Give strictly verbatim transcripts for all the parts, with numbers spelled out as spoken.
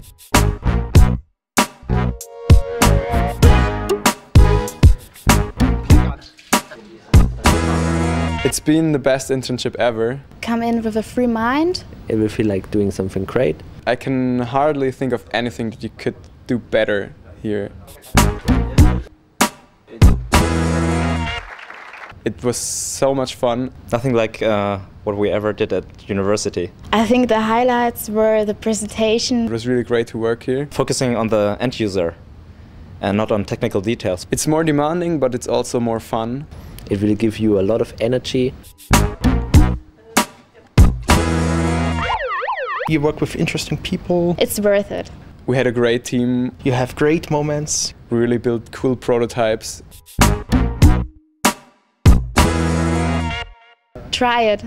It's been the best internship ever. Come in with a free mind. It will feel like doing something great. I can hardly think of anything that you could do better here. It was so much fun. Nothing like uh, what we ever did at university. I think the highlights were the presentation. It was really great to work here. Focusing on the end user and not on technical details. It's more demanding, but it's also more fun. It will give you a lot of energy. You work with interesting people. It's worth it. We had a great team. You have great moments. We really built cool prototypes. Try it.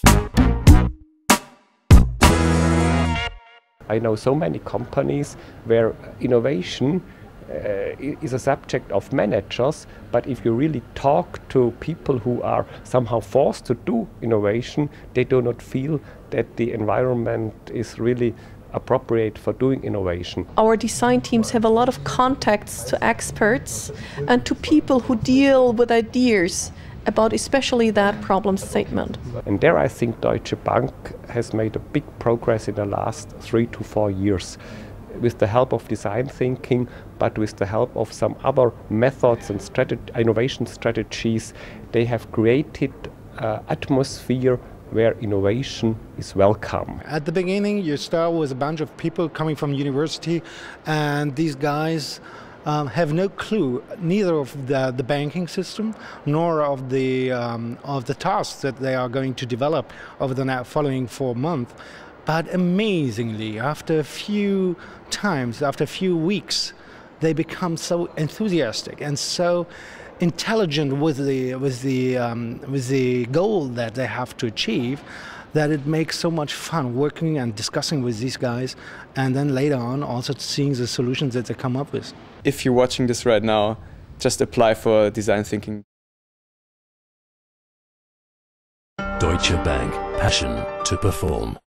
I know so many companies where innovation uh, is a subject of managers, but if you really talk to people who are somehow forced to do innovation, they do not feel that the environment is really appropriate for doing innovation. Our design teams have a lot of contacts to experts and to people who deal with ideas about especially that problem statement. And there I think Deutsche Bank has made a big progress in the last three to four years with the help of design thinking, but with the help of some other methods and strateg- innovation strategies. They have created an atmosphere where innovation is welcome. At the beginning, you start with a bunch of people coming from university, and these guys um, have no clue, neither of the, the banking system, nor of the, um, of the tasks that they are going to develop over the following four months. But amazingly, after a few times, after a few weeks, they become so enthusiastic and so intelligent with the with the um, with the goal that they have to achieve, that it makes so much fun working and discussing with these guys, and then later on also seeing the solutions that they come up with. If you're watching this right now, just apply for design thinking. Deutsche Bank, passion to perform.